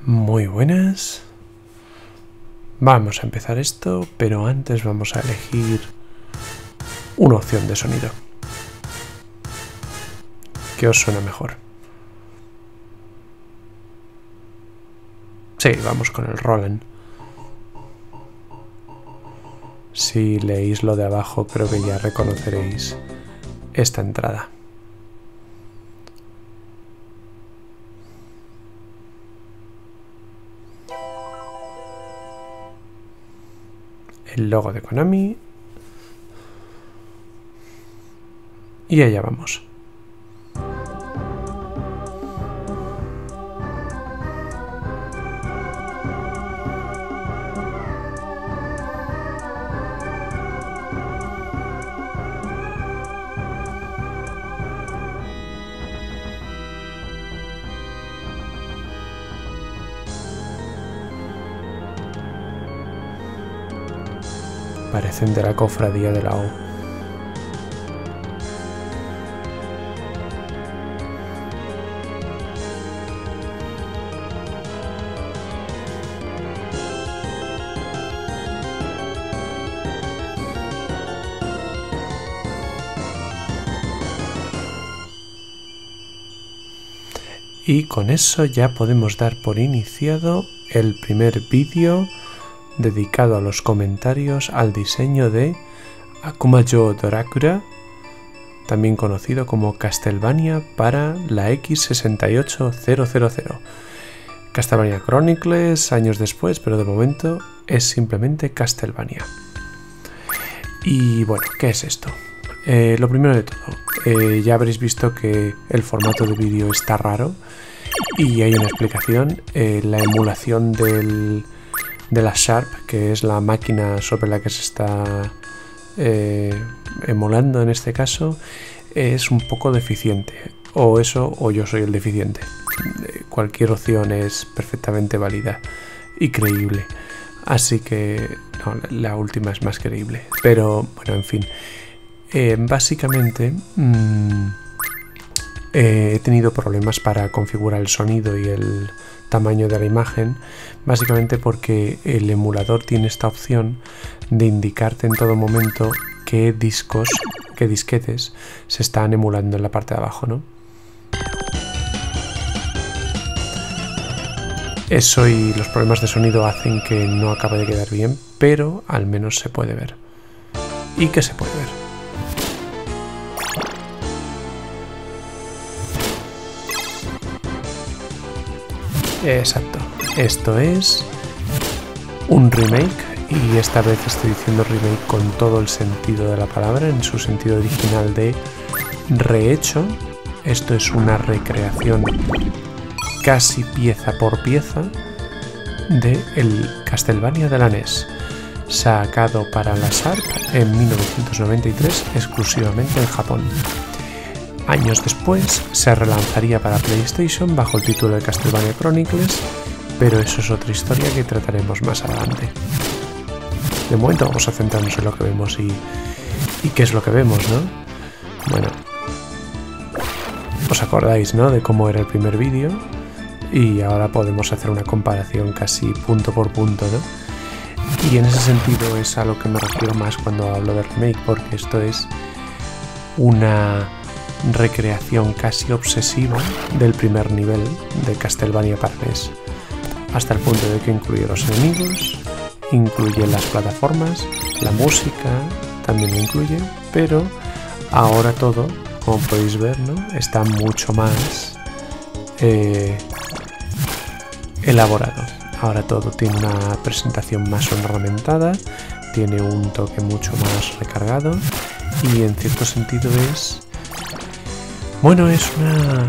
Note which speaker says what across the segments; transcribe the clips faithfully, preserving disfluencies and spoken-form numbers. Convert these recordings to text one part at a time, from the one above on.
Speaker 1: Muy buenas. Vamos a empezar esto, pero antes vamos a elegir una opción de sonido. ¿Qué os suena mejor? Sí, vamos con el Roland. Si leéis lo de abajo, creo que ya reconoceréis esta entrada. El logo de Konami. Y allá vamos. Parecen de la cofradía de la O. Y con eso ya podemos dar por iniciado el primer vídeo dedicado a los comentarios al diseño de Akumajo Dorakura, también conocido como Castlevania para la X sesenta y ocho mil. Castlevania Chronicles años después, pero de momento es simplemente Castlevania. Y bueno, ¿qué es esto? Eh, lo primero de todo, eh, ya habréis visto que el formato de vídeo está raro y hay una explicación. Eh, la emulación del de la Sharp, que es la máquina sobre la que se está eh, emulando en este caso, es un poco deficiente, o eso o yo soy el deficiente. Cualquier opción es perfectamente válida y creíble, así que no, la última es más creíble, pero bueno, en fin, eh, básicamente mmm, eh, he tenido problemas para configurar el sonido y el tamaño de la imagen, básicamente porque el emulador tiene esta opción de indicarte en todo momento qué discos, qué disquetes se están emulando en la parte de abajo, ¿no? Eso y los problemas de sonido hacen que no acabe de quedar bien, pero al menos se puede ver. ¿Y qué se puede ver? Exacto, esto es un remake, y esta vez estoy diciendo remake con todo el sentido de la palabra, en su sentido original de rehecho. Esto es una recreación casi pieza por pieza de el Castlevania de la N E S, sacado para la Sharp en mil novecientos noventa y tres exclusivamente en Japón. Años después se relanzaría para PlayStation bajo el título de Castlevania Chronicles, pero eso es otra historia que trataremos más adelante. De momento vamos a centrarnos en lo que vemos y, y qué es lo que vemos, ¿no? Bueno, os acordáis, ¿no?, de cómo era el primer vídeo, y ahora podemos hacer una comparación casi punto por punto, ¿no? Y en ese sentido es a lo que me refiero más cuando hablo de remake, porque esto es una recreación casi obsesiva del primer nivel de Castlevania para N E S, hasta el punto de que incluye los enemigos, incluye las plataformas, la música también lo incluye, pero ahora todo, como podéis ver, ¿no?, está mucho más eh, elaborado. Ahora todo tiene una presentación más ornamentada, tiene un toque mucho más recargado, y en cierto sentido es Bueno, es una,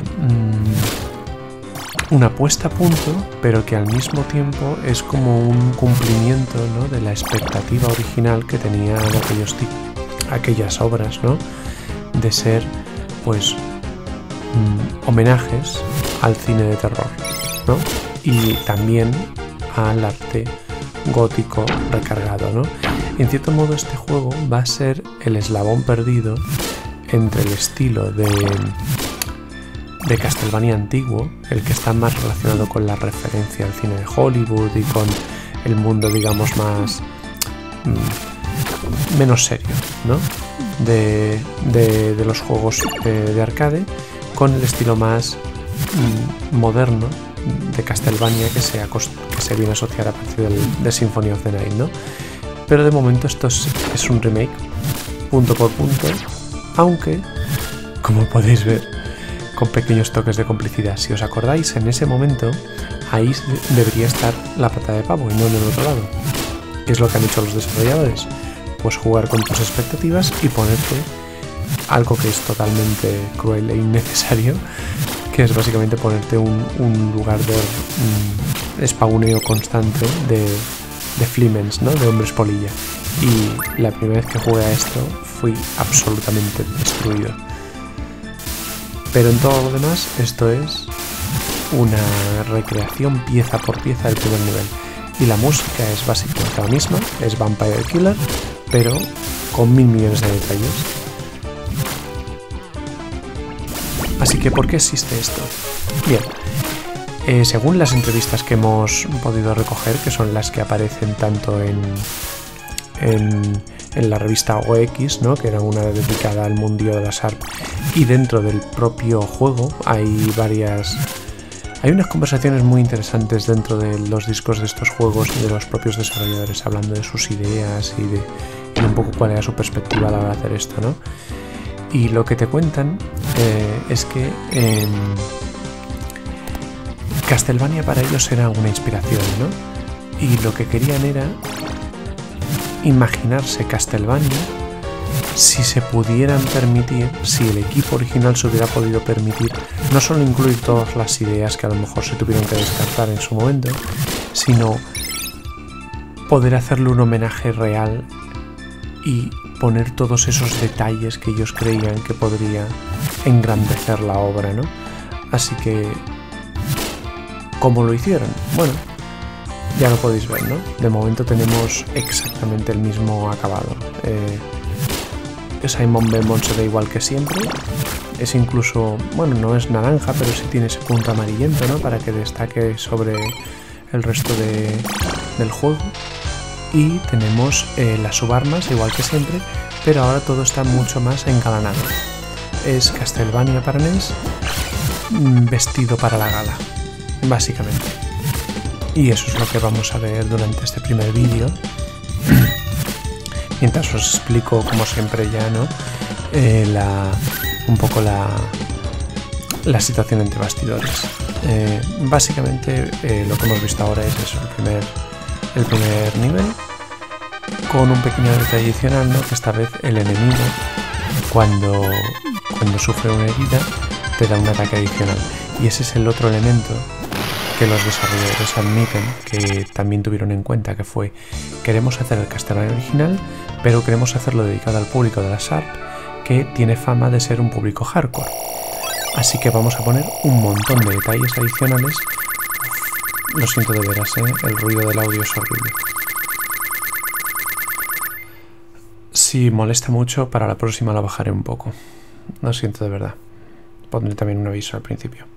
Speaker 1: mmm, una puesta a punto, pero que al mismo tiempo es como un cumplimiento, ¿no?, de la expectativa original que tenían aquellos aquellas obras, ¿no?, de ser, pues, mmm, homenajes al cine de terror, ¿no?, y también al arte gótico recargado, ¿no? En cierto modo, este juego va a ser el eslabón perdido entre el estilo de, de Castlevania antiguo, el que está más relacionado con la referencia al cine de Hollywood y con el mundo, digamos, más mmm, menos serio, ¿no? De, de, de los juegos de, de arcade, con el estilo más mmm, moderno de Castlevania que se, que se viene a asociar a partir del, de Symphony of the Night, ¿no? Pero de momento esto es, es un remake punto por punto, aunque, como podéis ver, con pequeños toques de complicidad. Si os acordáis, en ese momento ahí debería estar la pata de pavo y no en el otro lado. ¿Qué es lo que han hecho los desarrolladores? Pues jugar con tus expectativas y ponerte algo que es totalmente cruel e innecesario, que es básicamente ponerte un, un lugar de un spawneo constante de, de flimens, ¿no? De hombres polilla. Y la primera vez que jugué a esto fui absolutamente destruido. Pero en todo lo demás, esto es una recreación pieza por pieza del primer nivel. Y la música es básicamente la misma, es Vampire Killer, pero con mil millones de detalles. Así que, ¿por qué existe esto? Bien, eh, según las entrevistas que hemos podido recoger, que son las que aparecen tanto en, en, en la revista O X, ¿no? Que era una dedicada al mundillo de las A R P, y dentro del propio juego hay varias... Hay unas conversaciones muy interesantes dentro de los discos de estos juegos y de los propios desarrolladores, hablando de sus ideas y de, y de un poco cuál era su perspectiva a la hora de hacer esto, ¿no? Y lo que te cuentan eh, es que eh, Castlevania para ellos era una inspiración, ¿no? Y lo que querían era imaginarse Castlevania si se pudieran permitir, si el equipo original se hubiera podido permitir, no solo incluir todas las ideas que a lo mejor se tuvieron que descartar en su momento, sino poder hacerle un homenaje real y poner todos esos detalles que ellos creían que podría engrandecer la obra, ¿no? Así que, ¿cómo lo hicieron? Bueno, ya lo podéis ver, ¿no? De momento tenemos exactamente el mismo acabado. Eh, Simon Belmont se ve igual que siempre. Es incluso, bueno, no es naranja, pero sí tiene ese punto amarillento, ¿no? Para que destaque sobre el resto de, del juego. Y tenemos eh, las subarmas, igual que siempre, pero ahora todo está mucho más engalanado. Es Castlevania para N E S vestido para la gala, básicamente. Y eso es lo que vamos a ver durante este primer vídeo. Mientras os explico, como siempre ya, ¿no? Eh, la, un poco la, la situación entre bastidores. Eh, básicamente eh, lo que hemos visto ahora es eso, el primer, el primer nivel, con un pequeño detalle adicional, ¿no? Que esta vez el enemigo, cuando, cuando sufre una herida, te da un ataque adicional. Y ese es el otro elemento que los desarrolladores admiten que también tuvieron en cuenta, que fue: queremos hacer el Castlevania original, pero queremos hacerlo dedicado al público de las A R P, que tiene fama de ser un público hardcore. Así que vamos a poner un montón de detalles adicionales. Uf, lo siento de veras, ¿eh? El ruido del audio es horrible. Si molesta mucho, para la próxima lo bajaré un poco. Lo siento de verdad. Pondré también un aviso al principio.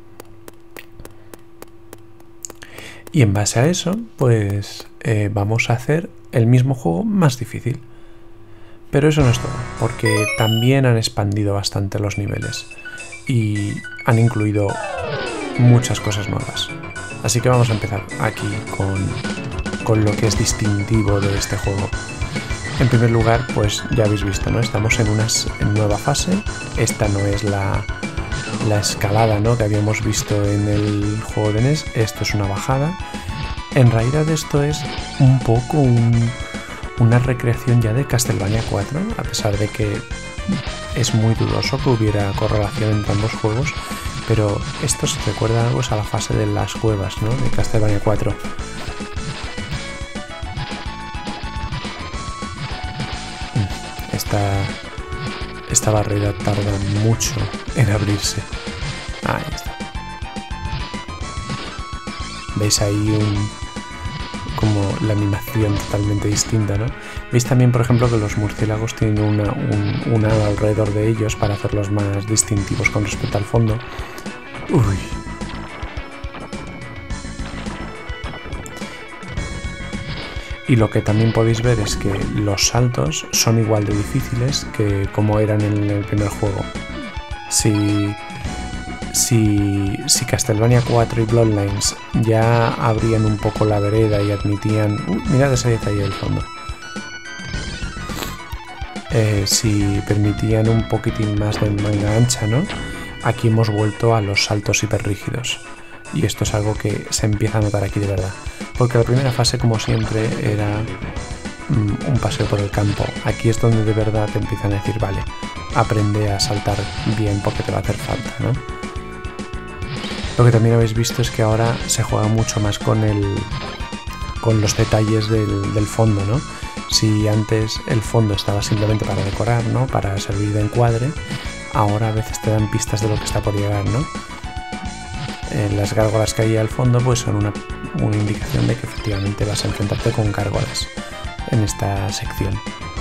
Speaker 1: Y en base a eso, pues eh, vamos a hacer el mismo juego más difícil. Pero eso no es todo, porque también han expandido bastante los niveles y han incluido muchas cosas nuevas. Así que vamos a empezar aquí con, con lo que es distintivo de este juego. En primer lugar, pues ya habéis visto, ¿no? Estamos en una nueva fase. Esta no es la... la escalada, ¿no? Que habíamos visto en el juego de N E S. Esto es una bajada. En realidad esto es un poco un, una recreación ya de Castlevania cuatro, a pesar de que es muy dudoso que hubiera correlación entre ambos juegos, pero esto se recuerda algo a la fase de las cuevas, ¿no? De Castlevania cuatro. Esta, esta barrera tarda mucho en abrirse. Ahí está. ¿Veis ahí un, como la animación totalmente distinta, ¿no? Veis también, por ejemplo, que los murciélagos tienen una, un, un halo alrededor de ellos para hacerlos más distintivos con respecto al fondo. Uy. Y lo que también podéis ver es que los saltos son igual de difíciles que como eran en el primer juego. Si, si, si Castlevania cuatro y Bloodlines ya abrían un poco la vereda y admitían... Uh, mirad ese detalle del fondo. Eh, si permitían un poquitín más de manga ancha, ¿no? Aquí hemos vuelto a los saltos hiperrígidos. Y esto es algo que se empieza a notar aquí de verdad. Porque la primera fase, como siempre, era mm, un paseo por el campo. Aquí es donde de verdad te empiezan a decir, vale, aprende a saltar bien porque te va a hacer falta, ¿no? Lo que también habéis visto es que ahora se juega mucho más con el con los detalles del, del fondo, ¿no? Si antes el fondo estaba simplemente para decorar, ¿no? Para servir de encuadre, ahora a veces te dan pistas de lo que está por llegar, ¿no? Eh, las gárgolas que hay al fondo pues son una, una indicación de que efectivamente vas a enfrentarte con gárgolas en esta sección.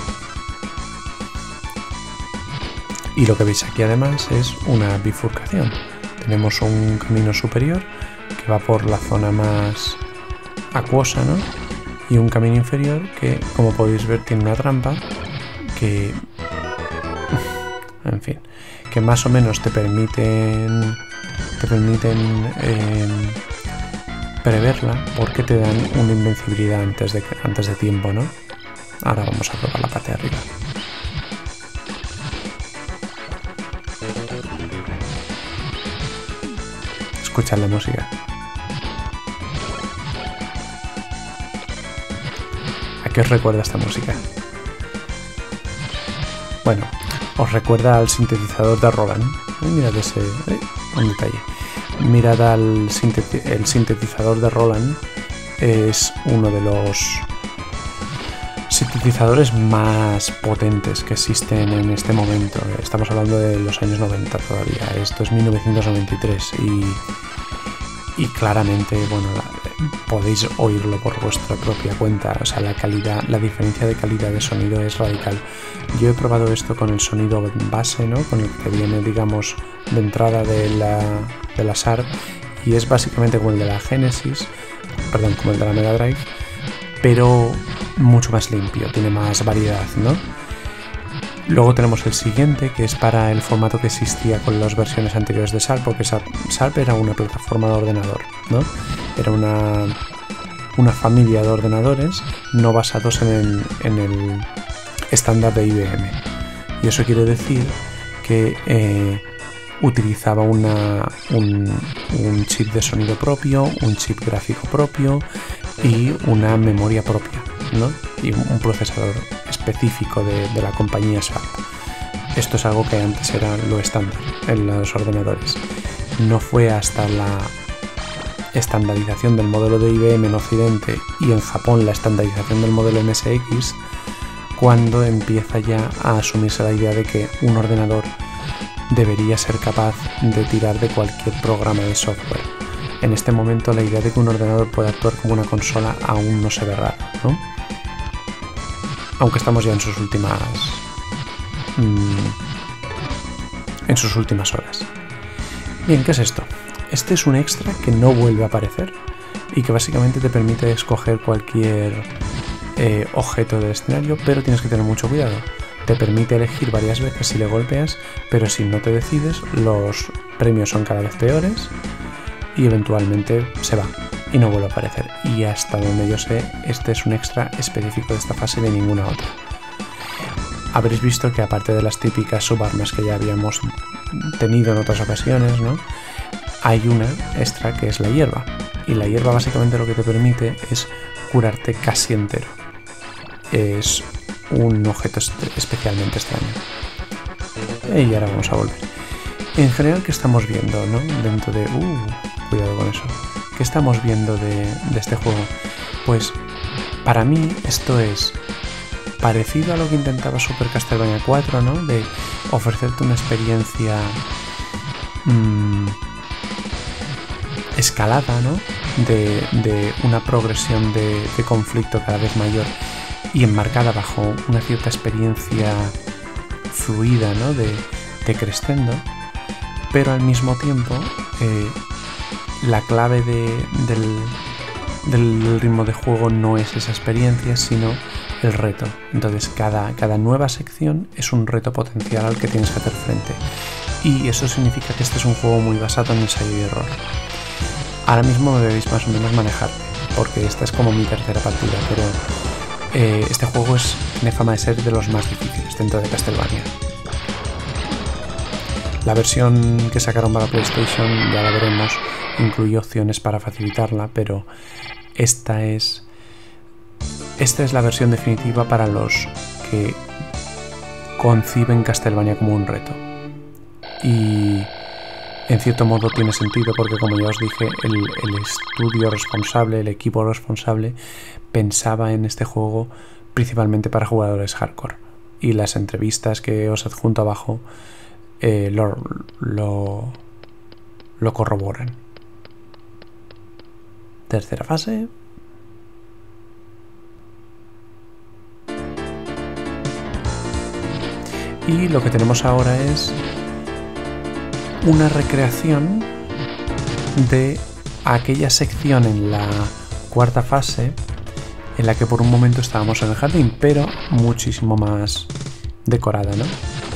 Speaker 1: Y lo que veis aquí además es una bifurcación. Tenemos un camino superior que va por la zona más acuosa, ¿no? Y un camino inferior que, como podéis ver, tiene una trampa que, en fin, que más o menos te permiten te permiten eh, preverla porque te dan una invencibilidad antes de, antes de tiempo, ¿no? Ahora vamos a probar la parte de arriba. Escuchad la música. ¿A qué os recuerda esta música? Bueno, os recuerda al sintetizador de Roland. Eh, mirad ese... Eh, un detalle. Mirad al sinteti el sintetizador de Roland. Es uno de los sintetizadores más potentes que existen en este momento. Estamos hablando de los años noventa todavía. Esto es mil novecientos noventa y tres y, y claramente, bueno, podéis oírlo por vuestra propia cuenta. O sea, la calidad, la diferencia de calidad de sonido es radical. Yo he probado esto con el sonido base, ¿no? Con el que viene, digamos, de entrada de la, de la S A R, y es básicamente como el de la Genesis, perdón, como el de la Mega Drive, pero mucho más limpio, tiene más variedad, ¿no? Luego tenemos el siguiente, que es para el formato que existía con las versiones anteriores de S A R, porque S A R era una plataforma de ordenador, ¿no? Era una, una familia de ordenadores no basados en el, en el estándar de I B M. Y eso quiere decir que eh, utilizaba una, un, un chip de sonido propio, un chip gráfico propio y una memoria propia, ¿no? Y un procesador específico de, de la compañía S A R. Esto es algo que antes era lo estándar en los ordenadores. No fue hasta la estandarización del modelo de I B M en Occidente y en Japón la estandarización del modelo M S X cuando empieza ya a asumirse la idea de que un ordenador debería ser capaz de tirar de cualquier programa de software. En este momento la idea de que un ordenador pueda actuar como una consola aún no se ve raro, ¿no? Aunque estamos ya en sus últimas mmm, en sus últimas horas. Bien, ¿qué es esto? Este es un extra que no vuelve a aparecer y que básicamente te permite escoger cualquier eh, objeto del escenario, pero tienes que tener mucho cuidado. Te permite elegir varias veces si le golpeas, pero si no te decides, los premios son cada vez peores y eventualmente se va y no vuelve a aparecer. Y hasta donde yo sé, este es un extra específico de esta fase, de ninguna otra. Habréis visto que aparte de las típicas subarmas que ya habíamos tenido en otras ocasiones, ¿no? Hay una extra que es la hierba. Y la hierba básicamente lo que te permite es curarte casi entero. Es un objeto especialmente extraño. Y ahora vamos a volver. En general, ¿qué estamos viendo, no? Dentro de... Uh, cuidado con eso. ¿Qué estamos viendo de, de este juego? Pues para mí esto es parecido a lo que intentaba Super Castlevania cuatro, ¿no? De ofrecerte una experiencia mmm, escalada, ¿no? De, de una progresión de, de conflicto cada vez mayor y enmarcada bajo una cierta experiencia fluida, ¿no? De, de crescendo, pero al mismo tiempo eh, la clave de, del, del ritmo de juego no es esa experiencia, sino el reto. Entonces cada, cada nueva sección es un reto potencial al que tienes que hacer frente, y eso significa que este es un juego muy basado en ensayo y error. Ahora mismo me veis más o menos manejar, porque esta es como mi tercera partida, pero eh, este juego es, tiene fama de ser de los más difíciles dentro de Castlevania. La versión que sacaron para PlayStation, ya la veremos, incluye opciones para facilitarla, pero esta es esta es la versión definitiva para los que conciben Castlevania como un reto. Y en cierto modo tiene sentido, porque como ya os dije, el, el estudio responsable, el equipo responsable, pensaba en este juego principalmente para jugadores hardcore. Y las entrevistas que os adjunto abajo eh, lo, lo, lo corroboran. Tercera fase. Y lo que tenemos ahora es una recreación de aquella sección en la cuarta fase en la que por un momento estábamos en el jardín, pero muchísimo más decorada, ¿no?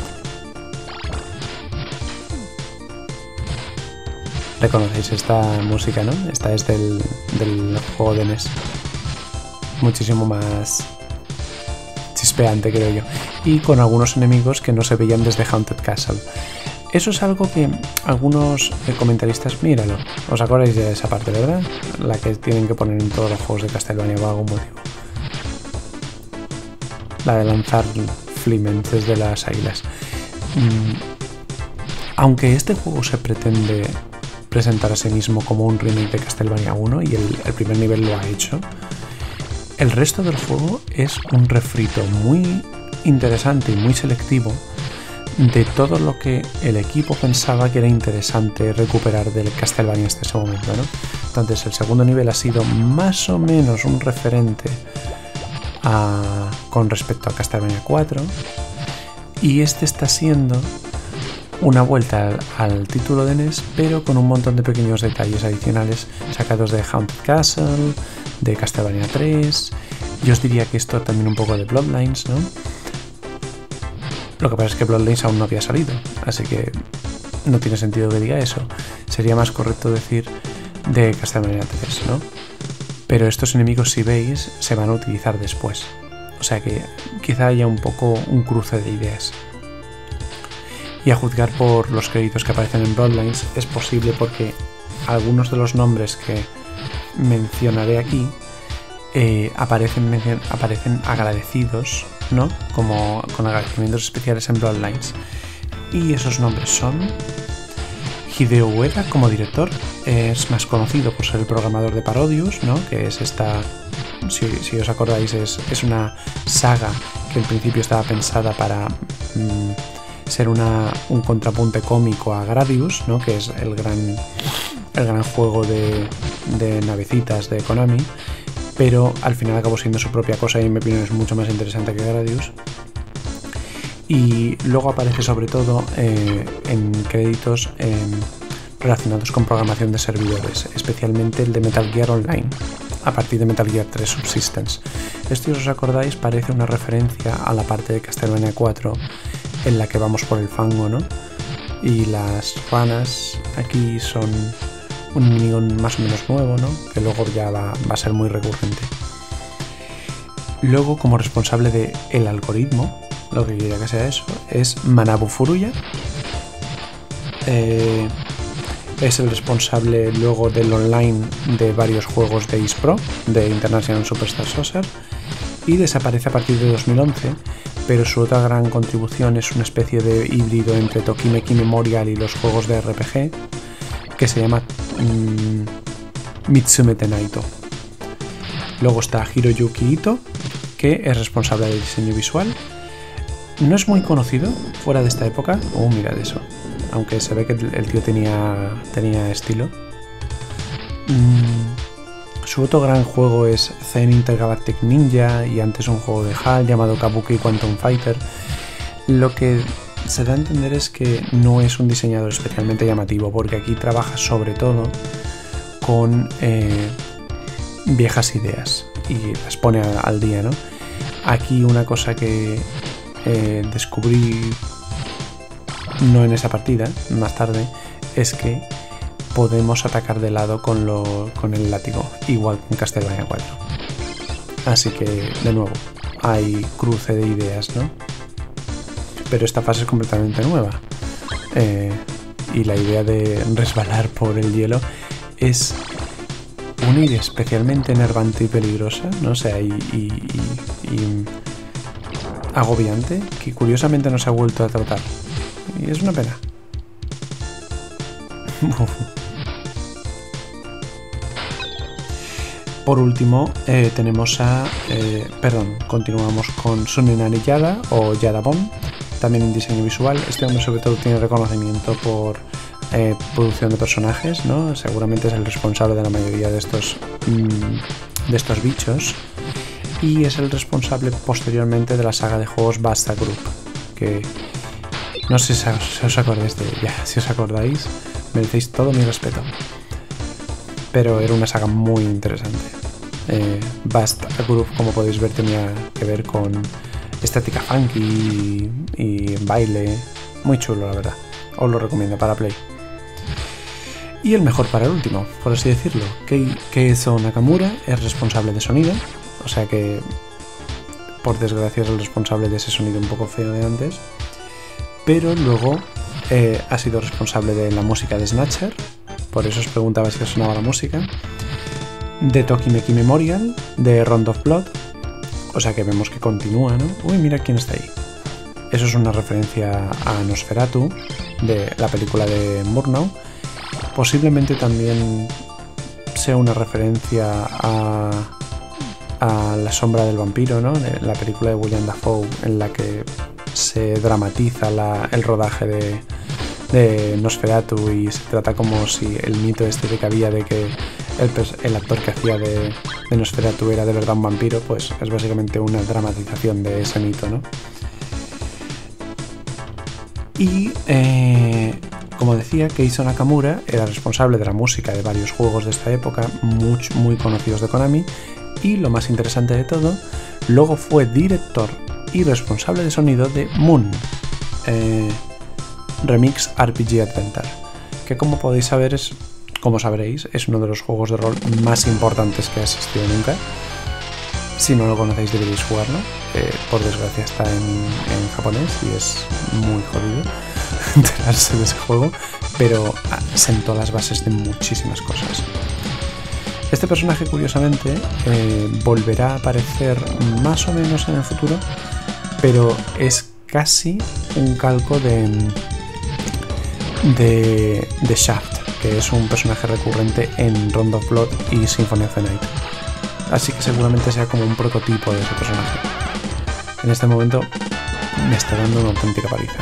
Speaker 1: ¿Reconocéis esta música, no? Esta es del, del juego de N E S. Muchísimo más chispeante, creo yo. Y con algunos enemigos que no se veían desde Haunted Castle. Eso es algo que algunos comentaristas, míralo, os acordáis de esa parte, ¿verdad? La que tienen que poner en todos los juegos de Castlevania por algún motivo. La de lanzar flimens desde las águilas. Mm. Aunque este juego se pretende presentar a sí mismo como un remake de Castlevania uno, y el, el primer nivel lo ha hecho, el resto del juego es un refrito muy interesante y muy selectivo de todo lo que el equipo pensaba que era interesante recuperar del Castlevania hasta ese momento, ¿no? Entonces el segundo nivel ha sido más o menos un referente a, con respecto a Castlevania cuatro, y este está siendo una vuelta al, al título de N E S, pero con un montón de pequeños detalles adicionales sacados de Haunted Castle, de Castlevania tres. Yo os diría que esto también un poco de Bloodlines, ¿no? Lo que pasa es que Bloodlines aún no había salido, así que no tiene sentido que diga eso. Sería más correcto decir de Castlevania tres, ¿no? Pero estos enemigos, si veis, se van a utilizar después. O sea que quizá haya un poco un cruce de ideas. Y a juzgar por los créditos que aparecen en Bloodlines, es posible, porque algunos de los nombres que mencionaré aquí eh, aparecen, aparecen agradecidos, ¿no? Como con agradecimientos especiales en Bloodlines. Y esos nombres son Hideo Ueda como director, es más conocido por ser el programador de Parodius, ¿no? Que es esta, si, si os acordáis, es, es una saga que en principio estaba pensada para mmm, ser una, un contrapunte cómico a Gradius, ¿no? Que es el gran, el gran juego de, de navecitas de Konami, pero al final acabó siendo su propia cosa y en mi opinión es mucho más interesante que Gradius. Y luego aparece sobre todo eh, en créditos eh, relacionados con programación de servidores, especialmente el de Metal Gear Online, a partir de Metal Gear tres Subsistence. Esto, si os acordáis, parece una referencia a la parte de Castlevania cuatro en la que vamos por el fango, ¿no? Y las ranas aquí son un enemigo más o menos nuevo, ¿no? Que luego ya va, va a ser muy recurrente. Luego, como responsable del algoritmo, lo que quiera que sea eso, es Manabu Furuya. Eh, es el responsable luego del online de varios juegos de eSpro, de International Superstar Soccer, y desaparece a partir de dos mil once, pero su otra gran contribución es una especie de híbrido entre Tokimeki Memorial y los juegos de R P G, que se llama mmm, Mitsumete Naito. Luego está Hiroyuki Ito, que es responsable del diseño visual. No es muy conocido fuera de esta época. Oh, mirad eso. Aunque se ve que el tío tenía, tenía estilo. Mm, su otro gran juego es Zen Intergalactic Ninja, y antes un juego de H A L llamado Kabuki Quantum Fighter. Lo que se da a entender es que no es un diseñador especialmente llamativo, porque aquí trabaja sobre todo con eh, viejas ideas y las pone al día, ¿no? Aquí una cosa que eh, descubrí, no en esa partida, más tarde, es que podemos atacar de lado con, lo, con el látigo, igual que en Castlevania cuatro. Así que, de nuevo, hay cruce de ideas, ¿no? Pero esta fase es completamente nueva. Eh, y la idea de resbalar por el hielo es una idea especialmente enervante y peligrosa, ¿no? O sea, y, y, y, y agobiante, que curiosamente no se ha vuelto a tratar. Y es una pena. Por último, eh, tenemos a... Eh, perdón, continuamos con Sunenari Yada o Yadabon, también en diseño visual. Este hombre sobre todo tiene reconocimiento por eh, producción de personajes, ¿no? Seguramente es el responsable de la mayoría de estos, mmm, de estos bichos. Y es el responsable posteriormente de la saga de juegos Basta Group, que no sé si os, si os acordáis de ella. Si os acordáis, merecéis todo mi respeto. Pero era una saga muy interesante. Eh, Basta Group, como podéis ver, tenía que ver con estética funky y, y baile. Muy chulo, la verdad. Os lo recomiendo para Play. Y el mejor para el último, por así decirlo. Kei, Keizo Nakamura es responsable de sonido. O sea que, por desgracia, es el responsable de ese sonido un poco feo de antes. Pero luego eh, ha sido responsable de la música de Snatcher. Por eso os preguntaba si os sonaba la música. De Tokimeki Memorial, de Round of Blood. O sea que vemos que continúa, ¿no? Uy, mira quién está ahí. Eso es una referencia a Nosferatu, de la película de Murnau. Posiblemente también sea una referencia a, a La sombra del vampiro, ¿no? De la película de William Dafoe, en la que se dramatiza la, el rodaje de... de Nosferatu y se trata como si el mito este de que había de que el, el actor que hacía de, de Nosferatu era de verdad un vampiro, pues es básicamente una dramatización de ese mito, ¿no? Y eh, como decía, Keizo Nakamura era responsable de la música de varios juegos de esta época, muy, muy conocidos de Konami, y lo más interesante de todo, luego fue director y responsable de sonido de Moon, eh, Remix R P G Adventure, que como podéis saber es, como sabréis, es uno de los juegos de rol más importantes que ha existido nunca. Si no lo conocéis deberéis jugarlo, eh, por desgracia está en, en japonés y es muy jodido enterarse de ese juego, pero sentó las bases de muchísimas cosas. Este personaje curiosamente eh, volverá a aparecer más o menos en el futuro, pero es casi un calco de De, de Shaft, que es un personaje recurrente en Round of Blood y Symphony of the Night. Así que seguramente sea como un prototipo de ese personaje. En este momento me está dando una auténtica paliza.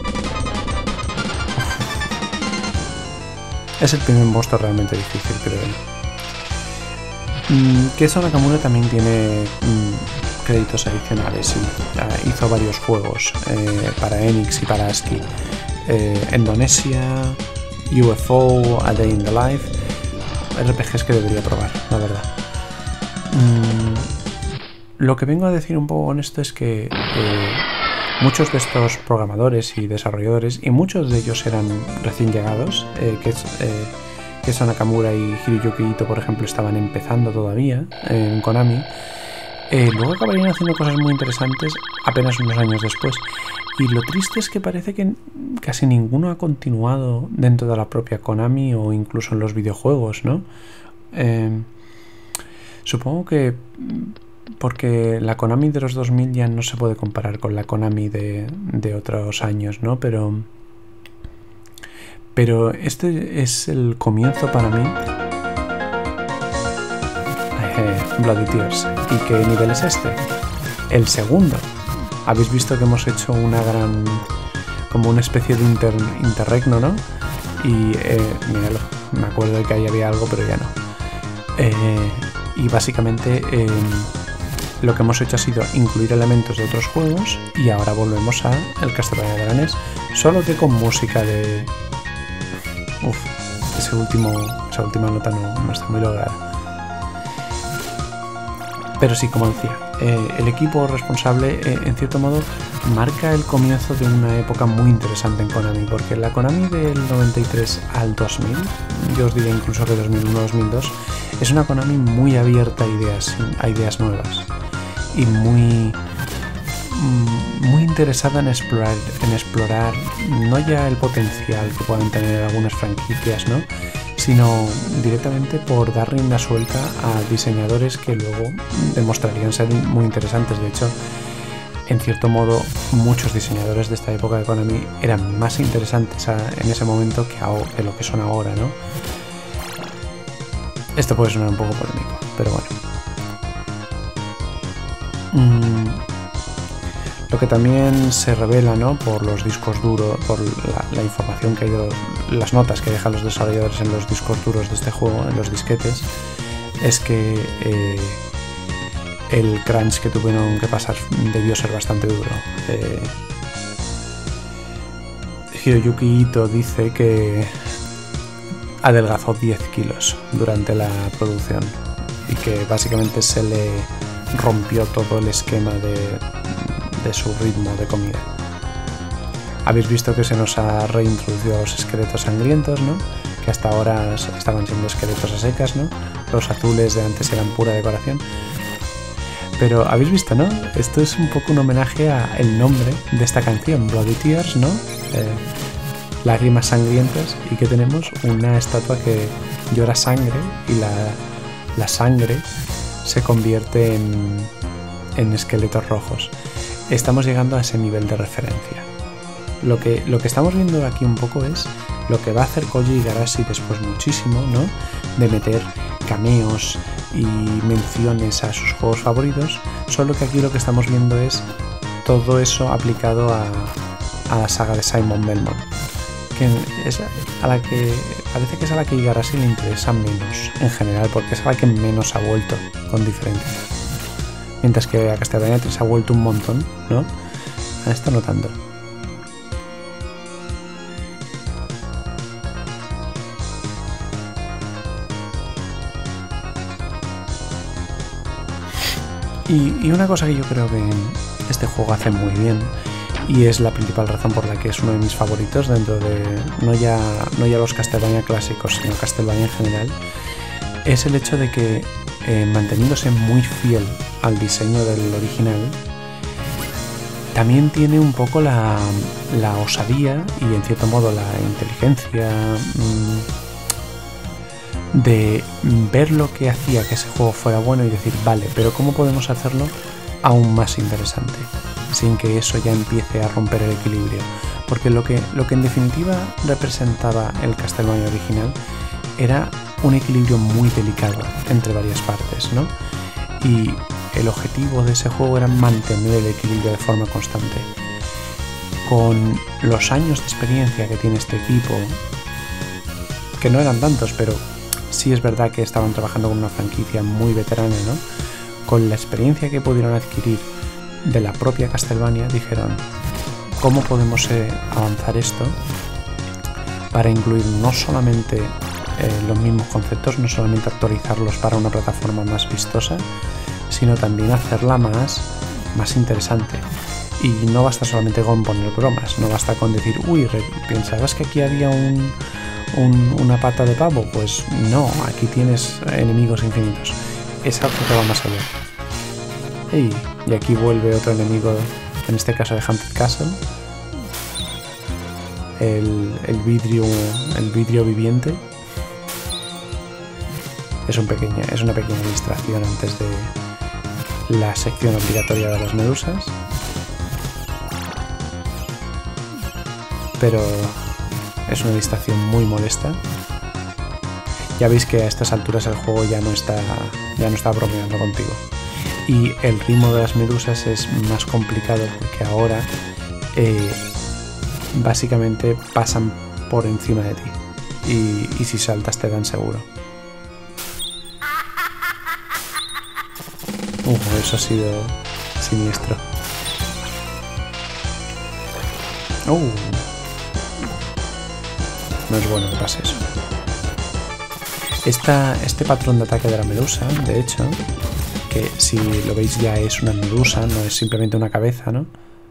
Speaker 1: Es el primer monstruo realmente difícil, creo. Mm, Keizo Nakamura también tiene mm, créditos adicionales y uh, hizo varios juegos eh, para Enix y para ASCII. Eh, Indonesia, U F O, A Day in the Life, R P Gs que debería probar, la verdad. Mm, lo que vengo a decir un poco con esto es que eh, muchos de estos programadores y desarrolladores, y muchos de ellos eran recién llegados, eh, que es eh, Keizo Nakamura y Hiroyuki Ito, por ejemplo, estaban empezando todavía en Konami, eh, luego acabarían haciendo cosas muy interesantes apenas unos años después. Y lo triste es que parece que casi ninguno ha continuado dentro de la propia Konami o incluso en los videojuegos, ¿no? Eh, supongo que porque la Konami de los dos mil ya no se puede comparar con la Konami de, de otros años, ¿no? Pero, pero este es el comienzo para mí. Eh, Bloody Tears. ¿Y qué nivel es este? El segundo. Habéis visto que hemos hecho una gran... como una especie de inter, interregno, ¿no? Y, eh, míralo, me acuerdo de que ahí había algo, pero ya no. Eh, y básicamente eh, lo que hemos hecho ha sido incluir elementos de otros juegos y ahora volvemos a el Castlevania de la N E S, solo que con música de... Uf, ese último, esa última nota no, no está muy lograda. Pero sí, como decía, eh, el equipo responsable, eh, en cierto modo, marca el comienzo de una época muy interesante en Konami, porque la Konami del noventa y tres al dos mil, yo os diría incluso que dos mil uno dos mil dos, es una Konami muy abierta a ideas, a ideas nuevas y muy, muy interesada en explorar, en explorar no ya el potencial que puedan tener algunas franquicias, ¿no?, sino directamente por dar rienda suelta a diseñadores que luego demostrarían ser muy interesantes. De hecho, en cierto modo, muchos diseñadores de esta época de Konami eran más interesantes a, en ese momento que, a, que lo que son ahora, ¿no? Esto puede sonar un poco polémico, pero bueno. Mm. Lo que también se revela, ¿no?, por los discos duros, por la, la información que hay de las notas que dejan los desarrolladores en los discos duros de este juego, en los disquetes, es que eh, el crunch que tuvieron que pasar debió ser bastante duro. Eh, Hiroyuki Ito dice que adelgazó diez kilos durante la producción y que básicamente se le rompió todo el esquema de, de su ritmo de comida. Habéis visto que se nos ha reintroducido los esqueletos sangrientos, ¿no?, que hasta ahora estaban siendo esqueletos a secas, ¿no? Los azules de antes eran pura decoración. Pero habéis visto, ¿no? Esto es un poco un homenaje al nombre de esta canción, Bloody Tears, ¿no? Eh, lágrimas sangrientas, y que tenemos una estatua que llora sangre y la, la sangre se convierte en, en esqueletos rojos. Estamos llegando a ese nivel de referencia. Lo que, lo que estamos viendo aquí un poco es lo que va a hacer Koji Igarashi después muchísimo, ¿no?, de meter cameos y menciones a sus juegos favoritos, solo que aquí lo que estamos viendo es todo eso aplicado a, a la saga de Simon Belmont, que es a la que parece que es a la que Igarashi le interesa menos en general, porque es a la que menos ha vuelto, con diferencia, mientras que a Castlevania tres ha vuelto un montón, ¿no? A esto no tanto. Y, y una cosa que yo creo que este juego hace muy bien, y es la principal razón por la que es uno de mis favoritos dentro de no ya, no ya los Castlevania clásicos, sino Castlevania en general, es el hecho de que eh, manteniéndose muy fiel al diseño del original, también tiene un poco la, la osadía y en cierto modo la inteligencia mmm, de ver lo que hacía que ese juego fuera bueno y decir, vale, pero ¿cómo podemos hacerlo aún más interesante? Sin que eso ya empiece a romper el equilibrio. Porque lo que, lo que en definitiva representaba el Castlevania original era un equilibrio muy delicado entre varias partes, ¿no? Y el objetivo de ese juego era mantener el equilibrio de forma constante. Con los años de experiencia que tiene este equipo, que no eran tantos, pero sí es verdad que estaban trabajando con una franquicia muy veterana, ¿no? Con la experiencia que pudieron adquirir de la propia Castlevania, dijeron, ¿cómo podemos eh, avanzar esto para incluir no solamente eh, los mismos conceptos, no solamente actualizarlos para una plataforma más vistosa, sino también hacerla más, más interesante? Y no basta solamente con poner bromas, no basta con decir, uy, ¿pensabas que aquí había un... Un, una pata de pavo? Pues no, aquí tienes enemigos infinitos. Es algo que va más allá. Hey, y aquí vuelve otro enemigo, en este caso de Haunted Castle, el, el vidrio el vidrio viviente. Es, un pequeña, es una pequeña distracción antes de la sección obligatoria de las medusas, pero es una distracción muy molesta. Ya veis que a estas alturas el juego ya no está, ya no está bromeando contigo. Y el ritmo de las medusas es más complicado porque ahora eh, básicamente pasan por encima de ti. Y, y si saltas te dan seguro. Uf, eso ha sido siniestro. Uh. No es bueno que pase eso. Esta, este patrón de ataque de la medusa, de hecho, que si lo veis ya es una medusa, no es simplemente una cabeza, ¿no?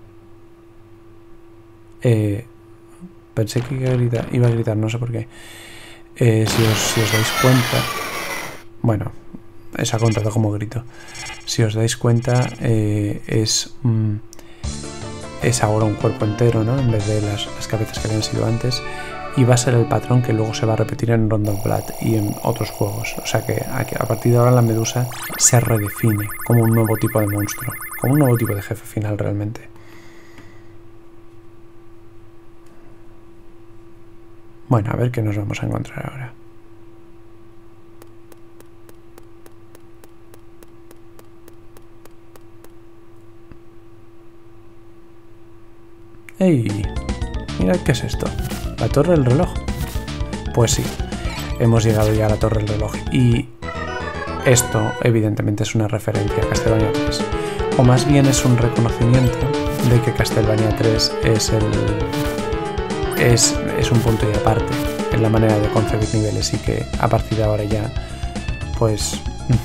Speaker 1: Eh, pensé que iba a gritar, iba a gritar, no sé por qué. Eh, si, os, si os dais cuenta... Bueno, es ha contado como grito. Si os dais cuenta, eh, es... Mm, es ahora un cuerpo entero, ¿no? En vez de las, las cabezas que habían sido antes. Y va a ser el patrón que luego se va a repetir en Round of Blood y en otros juegos. O sea que a partir de ahora la medusa se redefine como un nuevo tipo de monstruo, como un nuevo tipo de jefe final realmente. Bueno, a ver qué nos vamos a encontrar ahora. ¡Ey! Mira qué es esto. ¿La torre del reloj? Pues sí, hemos llegado ya a la torre del reloj. Y esto evidentemente es una referencia a Castlevania tres. O más bien es un reconocimiento de que Castlevania tres es el... Es, es un punto y aparte en la manera de concebir niveles y que a partir de ahora ya pues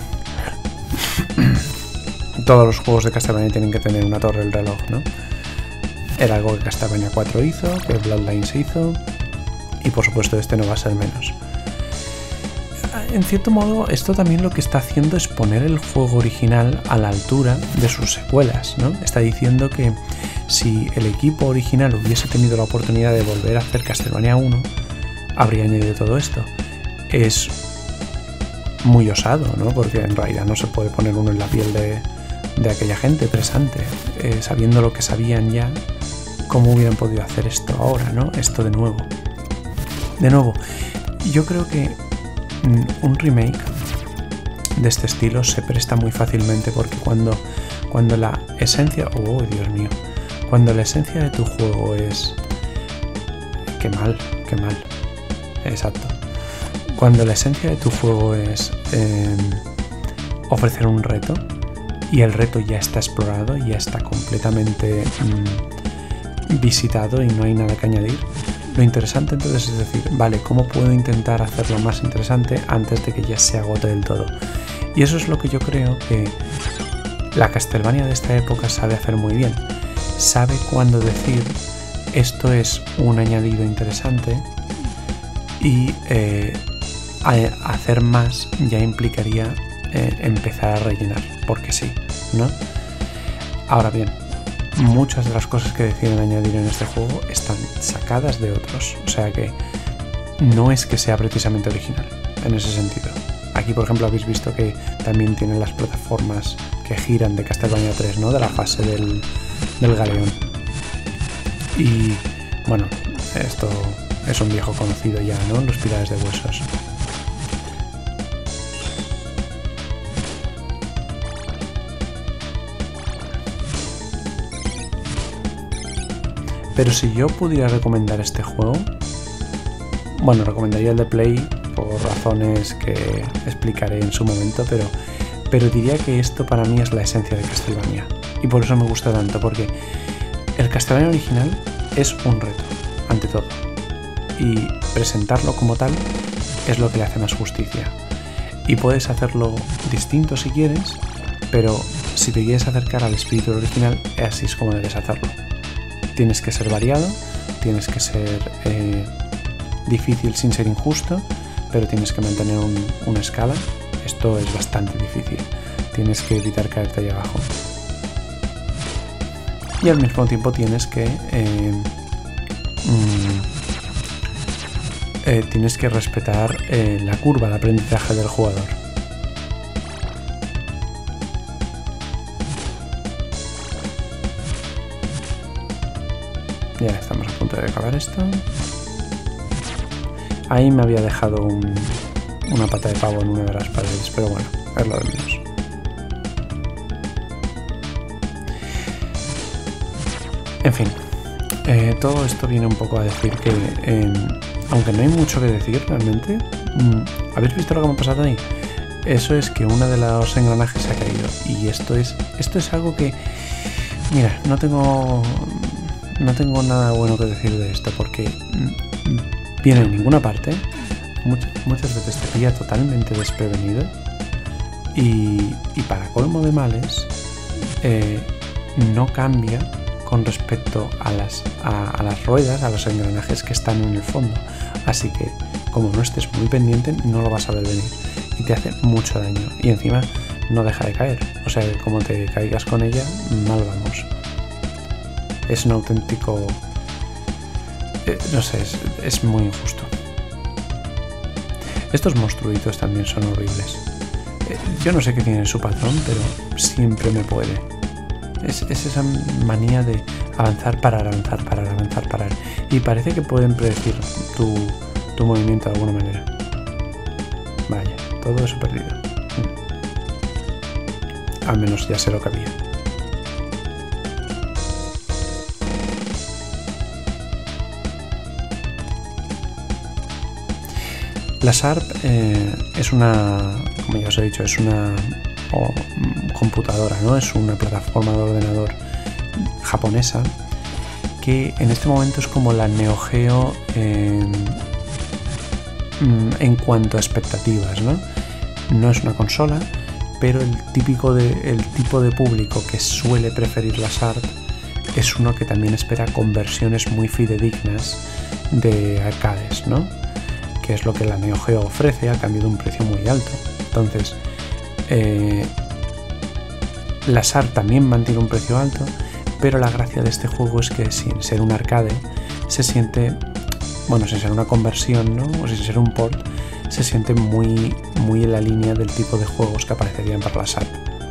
Speaker 1: todos los juegos de Castlevania tienen que tener una torre del reloj, ¿no? Era algo que Castlevania cuatro hizo, que Bloodlines hizo y por supuesto este no va a ser menos. En cierto modo esto también lo que está haciendo es poner el juego original a la altura de sus secuelas, ¿no? Está diciendo que si el equipo original hubiese tenido la oportunidad de volver a hacer Castlevania uno, habría añadido todo esto. Es muy osado, ¿no? Porque en realidad no se puede poner uno en la piel de, de aquella gente presente, eh, sabiendo lo que sabían ya, cómo hubieran podido hacer esto ahora, ¿no? Esto de nuevo. De nuevo, yo creo que un remake de este estilo se presta muy fácilmente porque cuando, cuando la esencia... ¡Oh, Dios mío! Cuando la esencia de tu juego es... ¡Qué mal! ¡Qué mal! Exacto. Cuando la esencia de tu juego es eh, ofrecer un reto y el reto ya está explorado, ya está completamente mmm, visitado y no hay nada que añadir, lo interesante entonces es decir, vale, ¿cómo puedo intentar hacerlo más interesante antes de que ya se agote del todo? Y eso es lo que yo creo que la Castlevania de esta época sabe hacer muy bien. Sabe cuándo decir esto es un añadido interesante y eh, a hacer más ya implicaría eh, empezar a rellenar, porque sí, ¿no? Ahora bien, muchas de las cosas que deciden añadir en este juego están sacadas de otros, o sea que no es que sea precisamente original en ese sentido. Aquí, por ejemplo, habéis visto que también tienen las plataformas que giran de Castlevania tres, ¿no? De la fase del, del galeón. Y bueno, esto es un viejo conocido ya, ¿no? Los pilares de huesos. Pero si yo pudiera recomendar este juego, bueno, recomendaría el de Play por razones que explicaré en su momento, pero, pero diría que esto para mí es la esencia de Castlevania. Y por eso me gusta tanto, porque el Castlevania original es un reto, ante todo. Y presentarlo como tal es lo que le hace más justicia. Y puedes hacerlo distinto si quieres, pero si te quieres acercar al espíritu original, así es como debes hacerlo. Tienes que ser variado, tienes que ser eh, difícil sin ser injusto, pero tienes que mantener un, una escala. Esto es bastante difícil. Tienes que evitar caerte ahí abajo. Y al mismo tiempo tienes que eh, mm, eh, tienes que respetar eh, la curva de aprendizaje del jugador. Ya estamos a punto de acabar esto. Ahí me había dejado un, una pata de pavo en una de las paredes, pero bueno, es lo de menos. En fin, eh, todo esto viene un poco a decir que, eh, aunque no hay mucho que decir realmente, mmm, ¿habéis visto lo que me ha pasado ahí? eso es que uno de los engranajes ha caído. Y esto es, esto es algo que, mira, no tengo, no tengo nada bueno que decir de esto, porque viene en ninguna parte, muchas, muchas veces te pilla totalmente desprevenido, y, y para colmo de males, eh, no cambia con respecto a las, a, a las ruedas, a los engranajes que están en el fondo. Así que, como no estés muy pendiente, no lo vas a ver venir y te hace mucho daño. Y encima no deja de caer. O sea, que como te caigas con ella, mal vamos. Es un auténtico... Eh, no sé, es, es muy injusto. Estos monstruitos también son horribles. Eh, yo no sé qué tiene su patrón, pero siempre me puede. Es, es esa manía de avanzar, parar, avanzar, parar, avanzar, parar. Y parece que pueden predecir tu, tu movimiento de alguna manera. Vaya, todo eso perdido. Al menos ya sé lo que había. La S A R P eh, es una, como ya os he dicho, es una o, computadora, ¿no? Es una plataforma de ordenador japonesa que en este momento es como la Neo Geo en, en cuanto a expectativas, ¿no? No es una consola, pero el típico de, el tipo de público que suele preferir la S A R P es uno que también espera conversiones muy fidedignas de arcades, ¿no? Que es lo que la Neo Geo ofrece a cambio de un precio muy alto. Entonces, eh, la S A R P también mantiene un precio alto, pero la gracia de este juego es que sin ser un arcade se siente, bueno, sin ser una conversión, ¿no? O sin ser un port, se siente muy, muy en la línea del tipo de juegos que aparecerían para la S A R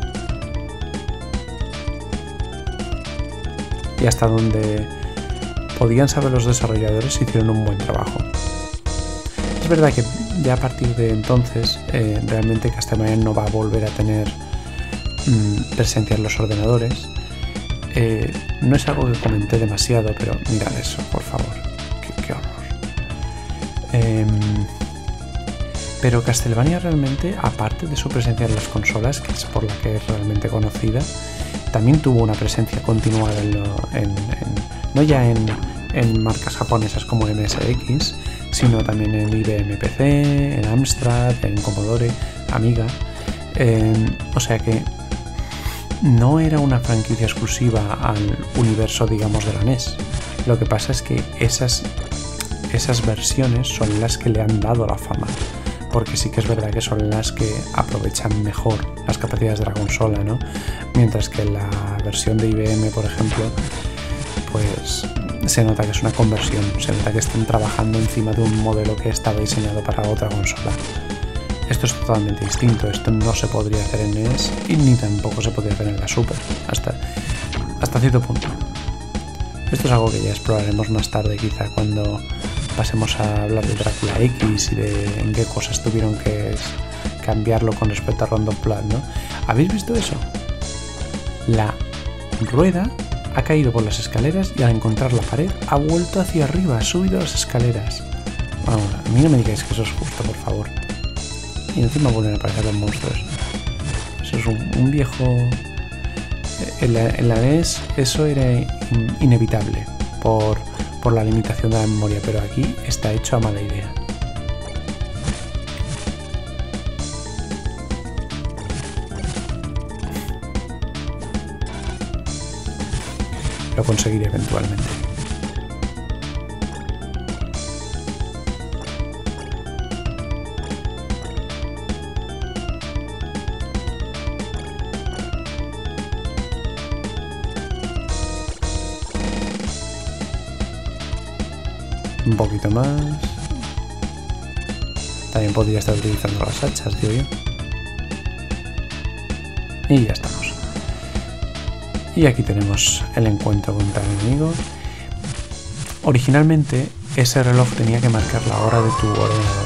Speaker 1: P. Y hasta donde podían saber los desarrolladores, hicieron un buen trabajo. Es verdad que ya a partir de entonces eh, realmente Castlevania no va a volver a tener mmm, presencia en los ordenadores. Eh, no es algo que comenté demasiado, pero mirad eso, por favor, qué, qué horror. Eh, pero Castlevania realmente, aparte de su presencia en las consolas, que es por la que es realmente conocida, también tuvo una presencia continuada en, lo, en, en no ya en, en marcas japonesas como M S X, sino también en I B M P C, en Amstrad, en Commodore, Amiga. Eh, o sea que no era una franquicia exclusiva al universo, digamos, de la N E S. Lo que pasa es que esas, esas versiones son las que le han dado la fama, porque sí que es verdad que son las que aprovechan mejor las capacidades de la consola, ¿no? Mientras que la versión de I B M, por ejemplo, pues se nota que es una conversión, se nota que están trabajando encima de un modelo que estaba diseñado para otra consola. Esto es totalmente distinto, esto no se podría hacer en N E S y ni tampoco se podría hacer en la Super, hasta, hasta cierto punto. Esto es algo que ya exploraremos más tarde, quizá cuando pasemos a hablar de Drácula X y de en qué cosas tuvieron que cambiarlo con respecto a Round of Blood, ¿no? ¿Habéis visto eso? La rueda ha caído por las escaleras y al encontrar la pared ha vuelto hacia arriba, ha subido las escaleras. Vamos, a mí no me digáis que eso es justo, por favor. Y encima vuelven a aparecer los monstruos. Eso es un, un viejo... En la, en la N E S eso era in, inevitable por, por la limitación de la memoria, pero aquí está hecho a mala idea. Lo conseguiré eventualmente. Un poquito más. También podría estar utilizando las hachas, digo yo. Y ya estamos. Y aquí tenemos el encuentro contra el enemigo. Originalmente ese reloj tenía que marcar la hora de tu ordenador.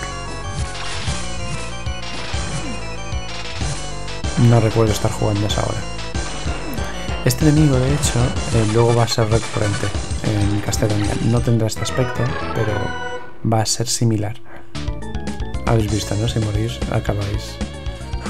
Speaker 1: No recuerdo estar jugando a esa hora. Este enemigo, de hecho, eh, luego va a ser recurrente en Castlevania. No tendrá este aspecto, pero va a ser similar. Habéis visto, ¿no? Si morís, acabáis.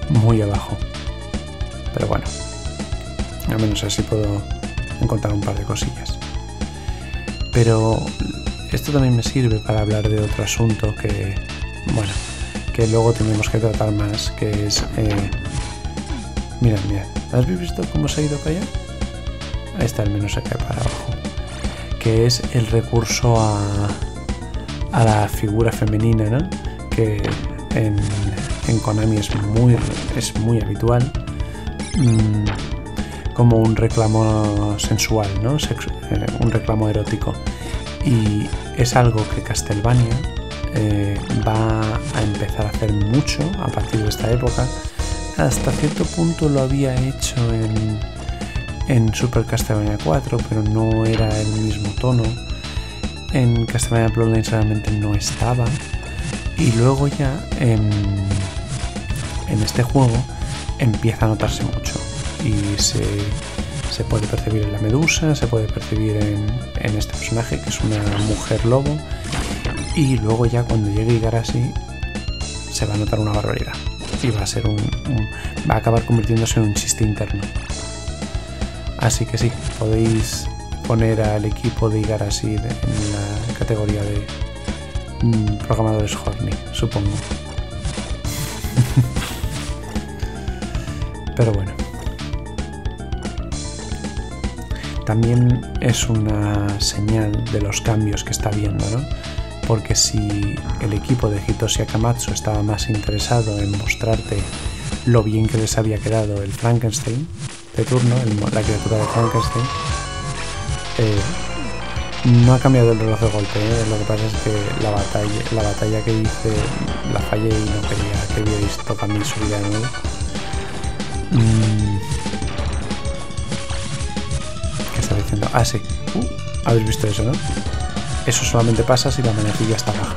Speaker 1: muy abajo. Pero bueno, al menos así puedo encontrar un par de cosillas. Pero esto también me sirve para hablar de otro asunto que, bueno, que luego tenemos que tratar más, que es... Eh, mirad, mirad, ¿has visto cómo se ha ido para allá? Ahí está, al menos se cae para abajo. Que es el recurso a, a la figura femenina, ¿no? Que en, en Konami es muy, es muy habitual. Mmm, como un reclamo sensual, ¿no? Sexu eh, un reclamo erótico. Y es algo que Castlevania eh, va a empezar a hacer mucho a partir de esta época. Hasta cierto punto lo había hecho en, en Super Castlevania cuatro, pero no era el mismo tono. En Castlevania Bloodlines realmente no estaba. Y luego ya en, en este juego empieza a notarse mucho. Y se, se puede percibir en la medusa, se puede percibir en, en este personaje que es una mujer lobo, y luego ya cuando llegue Igarashi se va a notar una barbaridad y va a ser un, un va a acabar convirtiéndose en un chiste interno. Así que sí, podéis poner al equipo de Igarashi de, en la categoría de mm, programadores horny, supongo. Pero bueno, también es una señal de los cambios que está viendo, ¿no? Porque si el equipo de Hitoshi Akamatsu estaba más interesado en mostrarte lo bien que les había quedado el Frankenstein de turno, el, la criatura de Frankenstein, eh, no ha cambiado el reloj de golpe, ¿eh? Lo que pasa es que la batalla, la batalla que hice la fallé y no quería que vierais toda mi subida de nuevo. Mm. ¿Qué estaba diciendo? Ah, sí. Uh, habéis visto eso, ¿no? Eso solamente pasa si la manecilla está baja.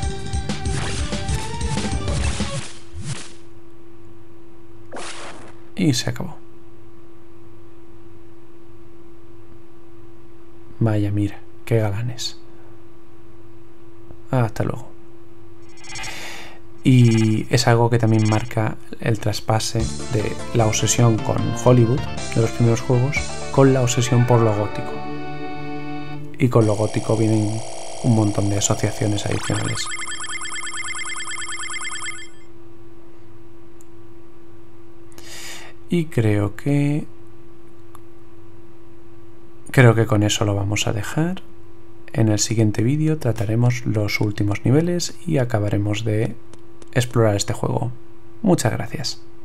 Speaker 1: Y se acabó. Vaya, mira, qué galanes. Hasta luego. Y es algo que también marca el traspase de la obsesión con Hollywood de los primeros juegos con la obsesión por lo gótico. Y con lo gótico vienen un montón de asociaciones adicionales. Y creo que... Creo que con eso lo vamos a dejar. En el siguiente vídeo trataremos los últimos niveles y acabaremos de explorar este juego. Muchas gracias.